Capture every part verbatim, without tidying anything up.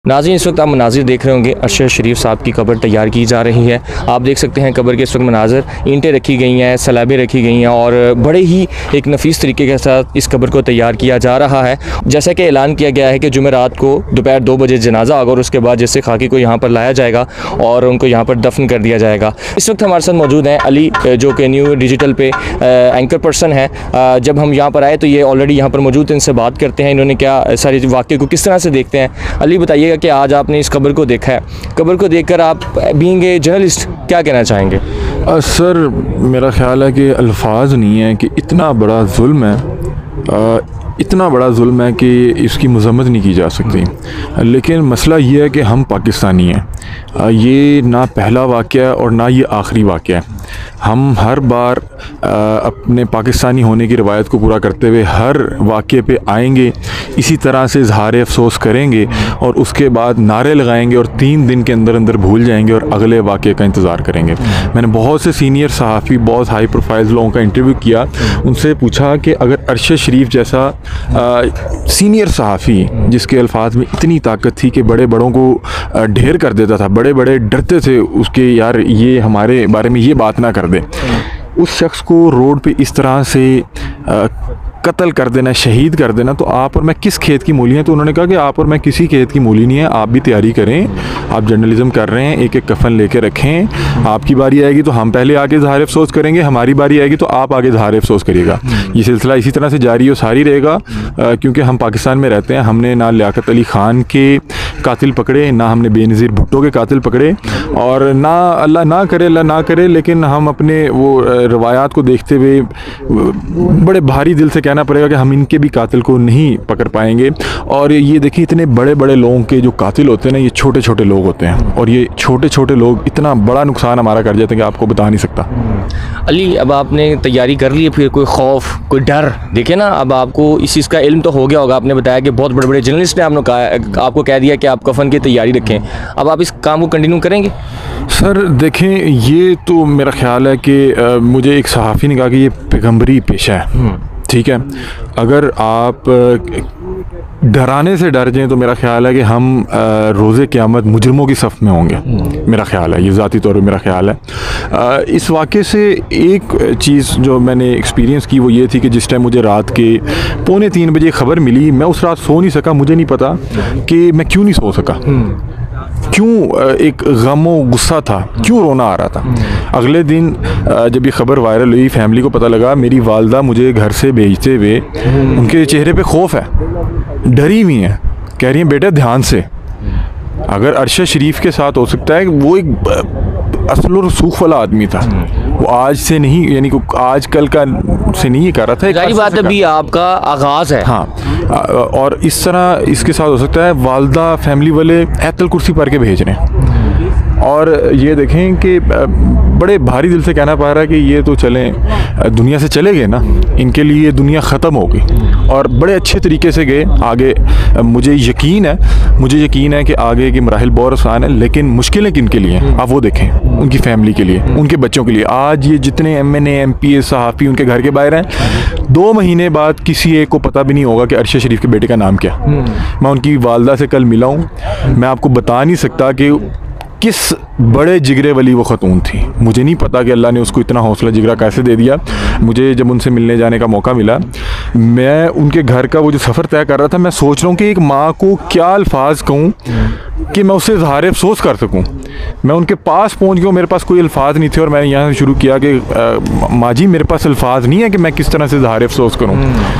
नाज़रीन, इस वक्त आप मनाजिर देख रहे होंगे। अरशद शरीफ साहब की कब्र तैयार की जा रही है। आप देख सकते हैं कब्र के इस वक्त मनाजिर, ईंटें रखी गई हैं, सलाबें रखी गई हैं और बड़े ही एक नफीस तरीके के साथ इस कब्र को तैयार किया जा रहा है। जैसा कि ऐलान किया गया है कि जुमेरात को दोपहर दो बजे जनाजा होगा और उसके बाद जैसे खाकी को यहाँ पर लाया जाएगा और उनको यहाँ पर दफन कर दिया जाएगा। इस वक्त हमारे साथ मौजूद हैं अली, जो कि न्यू डिजिटल पे एंकर पर्सन है। जब हम यहाँ पर आए तो ये ऑलरेडी यहाँ पर मौजूद हैं, इनसे बात करते हैं इन्होंने क्या सारी वाक़े को किस तरह से देखते हैं। अली, बताइए कि आज आपने इस कब्र को देखा है, कब्र को देखकर आप बीइंग ए जर्नलिस्ट क्या कहना चाहेंगे? आ, सर मेरा ख्याल है कि अल्फाज नहीं है कि इतना बड़ा जुल्म है, आ, इतना बड़ा जुल्म है कि इसकी मज़म्मत नहीं की जा सकती। लेकिन मसला ये है कि हम पाकिस्तानी हैं, ये ना पहला वाक़या है और ना ये आखिरी वाक़या है। हम हर बार आ, अपने पाकिस्तानी होने की रवायत को पूरा करते हुए हर वाक़े पे आएंगे, इसी तरह से इज़हार अफसोस करेंगे और उसके बाद नारे लगाएंगे और तीन दिन के अंदर अंदर भूल जाएंगे और अगले वाक़े का इंतज़ार करेंगे। मैंने बहुत से सीनियर सहाफ़ी, बहुत हाई प्रोफाइल लोगों का इंटरव्यू किया, उनसे पूछा कि अगर अरशद शरीफ जैसा आ, सीनियर सहाफ़ी जिसके अल्फाज में इतनी ताकत थी कि बड़े बड़ों को ढेर कर देता था, बड़े बड़े डरते थे उसके, यार ये हमारे बारे में ये बात ना कर दे, उस शख्स को रोड पे इस तरह से आ, कत्ल कर देना, शहीद कर देना, तो आप और मैं किस खेत की मूली हैं? तो उन्होंने कहा कि आप और मैं किसी खेत की मूली नहीं है, आप भी तैयारी करें, आप जर्नलिज्म कर रहे हैं, एक एक कफन लेके रखें, आपकी बारी आएगी तो हम पहले आगे इज़हार अफसोस करेंगे, हमारी बारी आएगी तो आप आगे इज़हार अफसोस करिएगा। ये सिलसिला इसी तरह से जारी और सारी रहेगा, क्योंकि हम पाकिस्तान में रहते हैं। हमने ना लियाकत अली ख़ान के कातिल पकड़े, ना हमने बेनज़ीर भुट्टो के कातिल पकड़े, और ना अल्लाह ना करे अल्लाह ना करे लेकिन हम अपने वो रवायात को देखते हुए बड़े भारी दिल से कहना पड़ेगा कि हम इनके भी कातिल को नहीं पकड़ पाएंगे। और ये देखिए, इतने बड़े बड़े लोगों के जो कातिल होते हैं ना, ये छोटे छोटे लोग होते हैं, और ये छोटे छोटे लोग इतना बड़ा नुकसान हमारा कर जाते हैं कि आपको बता नहीं सकता। अली, अब आपने तैयारी कर ली है, फिर कोई खौफ, कोई डर? देखिए ना, अब आपको इस चीज़ का इल्म तो हो गया होगा, आपने बताया कि बहुत बड़े बड़े जर्नलिस्ट ने आपने कहा, आपको कह दिया कि आप कफन की तैयारी रखें, अब आप इस काम को कंटिन्यू करेंगे? सर देखें, ये तो मेरा ख्याल है कि आ, मुझे एक सहाफ़ी ने कहा कि ये पैगंबरी पेशा है, ठीक है। अगर आप डराने से डर जाएं तो मेरा ख्याल है कि हम रोज़े क़यामत मुजरिमों की सफ़ में होंगे, मेरा ख्याल है, ये ज़ाती तौर पर मेरा ख्याल है। इस वाक़े से एक चीज़ जो मैंने एक्सपीरियंस की वो ये थी कि जिस टाइम मुझे रात के पौने तीन बजे ख़बर मिली, मैं उस रात सो नहीं सका। मुझे नहीं पता कि मैं क्यों नहीं सो सका, क्यों एक गमो गुस्सा था, क्यों रोना आ रहा था। अगले दिन जब ये ख़बर वायरल हुई, फैमिली को पता लगा, मेरी वालदा मुझे घर से भेजते हुए उनके चेहरे पे खौफ है, डरी हुई हैं, कह रही हैं बेटा ध्यान से। अगर अरशद शरीफ के साथ हो सकता है, वो एक असल और रसूख वाला आदमी था, वो आज से नहीं, यानी कि आज कल का से नहीं ये कर रहा था, जाहिर बात अभी आपका आगाज़ है। हाँ, और इस तरह इसके साथ हो सकता है वालदा फैमिली वाले ऐतल कुर्सी पर के भेज रहे हैं। और ये देखें कि बड़े भारी दिल से कहना पा रहा है कि ये तो चलें, दुनिया से चले गए ना, इनके लिए ये दुनिया ख़त्म हो गई और बड़े अच्छे तरीके से गए आगे। मुझे यकीन है मुझे यकीन है कि आगे के मराहिल बहुत आसान है, लेकिन मुश्किलें किन के लिए हैं आप वो देखें, उनकी फैमिली के लिए, उनके बच्चों के लिए। आज ये जितने M N A M P A सहाफ़ी उनके घर के बाहर हैं, दो महीने बाद किसी एक को पता भी नहीं होगा कि अरशद शरीफ के बेटे का नाम क्या। मैं उनकी वालदा से कल मिला हूँ, मैं आपको बता नहीं सकता कि किस बड़े जिगरे वाली वो ख़तून थी। मुझे नहीं पता कि अल्लाह ने उसको इतना हौसला जिगरा कैसे दे दिया। मुझे जब उनसे मिलने जाने का मौका मिला, मैं उनके घर का वो जो सफ़र तय कर रहा था, मैं सोच रहा हूँ कि एक माँ को क्या अल्फाज कहूँ कि मैं उससे इज़हार अफसोस कर सकूँ। मैं उनके पास पहुँच गया, मेरे पास कोई अल्फाज नहीं थे और मैंने यहाँ से शुरू किया कि माँ जी मेरे पास अल्फाज नहीं है कि मैं किस तरह से इज़हार अफसोस करूँ।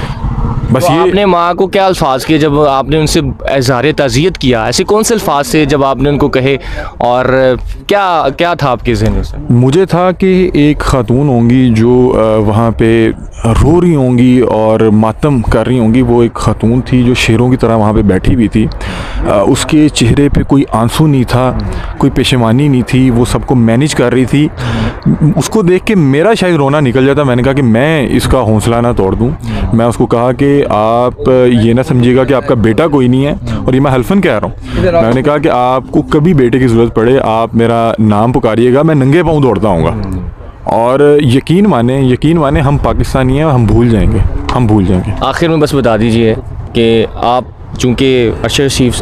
बस तो ये आपने माँ को क्या अल्फाज किए जब आपने उनसे इज़हार ताज़ियत किया? ऐसे कौन से अल्फाज थे जब आपने उनको कहे, और क्या क्या था आपके ज़हन में? मुझे था कि एक ख़ातून होंगी जो वहाँ पे रो रही होंगी और मातम कर रही होंगी। वो एक ख़ातून थी जो शेरों की तरह वहाँ पे बैठी हुई थी, उसके चेहरे पे कोई आंसू नहीं था, कोई पेशेमानी नहीं थी, वो सबको मैनेज कर रही थी। उसको देख के मेरा शायद रोना निकल जाता। मैंने कहा कि मैं इसका हौसला ना तोड़ दूँ। मैं उसको कहा कि आप ये ना समझिएगा कि आपका बेटा कोई नहीं है, और ये मैं हल्फन कह रहा हूँ। मैंने कहा कि आपको कभी बेटे की ज़रूरत पड़े, आप मेरा नाम पुकारिएगा, मैं नंगे पाँव दौड़ता आऊँगा। और यकीन माने यकीन माने हम पाकिस्तानी हैं, हम भूल जाएंगे हम भूल जाएंगे आखिर में बस बता दीजिए कि आप चूँकि अरशद शरीफ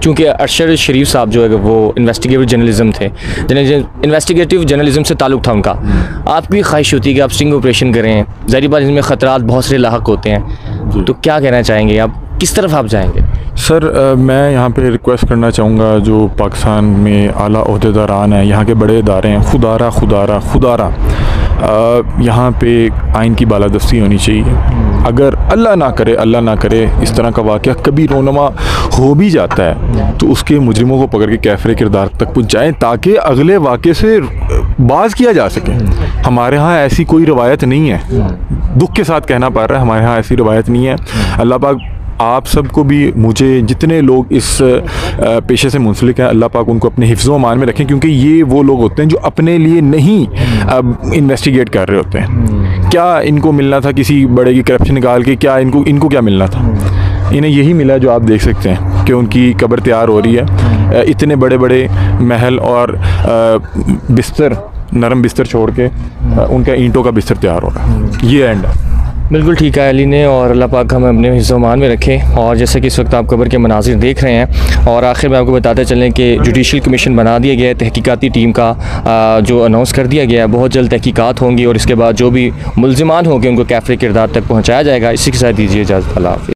चूँकि अरशद शरीफ साहब जो है वो इन्वेस्टिगेटिव जर्नलिज्म थे, इन्वेस्टिगेटिव जर्नलिज्म से ताल्लुक़ था उनका, आपकी ख्वाहिश होती है कि आप स्टिंग ऑपरेशन करें, ज़ाहिर बात इसमें ख़तरात बहुत सारे लाहक होते हैं, तो क्या कहना चाहेंगे आप, किस तरफ आप जाएंगे? सर आ, मैं यहाँ पे रिक्वेस्ट करना चाहूँगा जो पाकिस्तान में आला ओहदेदारान हैं, यहाँ के बड़े इदारे हैं, खुदारा खुदारा खुदारा यहाँ पे आइन की बालादस्ती होनी चाहिए। अगर अल्लाह ना करे अल्लाह ना करे इस तरह का वाक़या कभी रोनमा हो भी जाता है तो उसके मुजरिमों को पकड़ के कैफरे किरदार तक पहुँच जाएँ ताकि अगले वाक़े से बाज किया जा सके। हमारे यहाँ ऐसी कोई रवायत नहीं है, दुख के साथ कहना पड़ रहा है, हमारे यहाँ ऐसी रवायत नहीं है। अल्लाह पाक आप सबको भी, मुझे, जितने लोग इस पेशे से मुंसलिक हैं, अल्लाह पाक उनको अपने हिफ्ज़ व अमान में रखें, क्योंकि ये वो लोग होते हैं जो अपने लिए नहीं अब इन्वेस्टिगेट कर रहे होते हैं। क्या इनको मिलना था किसी बड़े की करप्शन निकाल के, क्या इनको इनको क्या मिलना था? इन्हें यही मिला जो आप देख सकते हैं कि उनकी कब्र तैयार हो रही है। इतने बड़े बड़े महल और बिस्तर, नरम बिस्तर छोड़ के उनका ईंटों का बिस्तर तैयार हो रहा है। ये एंड है। बिल्कुल ठीक है अली ने, और अल्लाह पाक हमें अपने हिस्सों-मान में रखें। और जैसे कि इस वक्त आप कब्र के मनाज़िर देख रहे हैं, और आखिर में आपको बताते चलें कि जुडिशल कमीशन बना दिया गया है, तहकीकाती टीम का जो अनाउंस कर दिया गया है, बहुत जल्द तहकीकात होंगी और इसके बाद जो भी मुल्ज़िमान होंगे उनको कैफरे किरदार तक पहुँचाया जाएगा। इसी के साथ दीजिए इजाज़त, अल्लाह हाफ़िज़।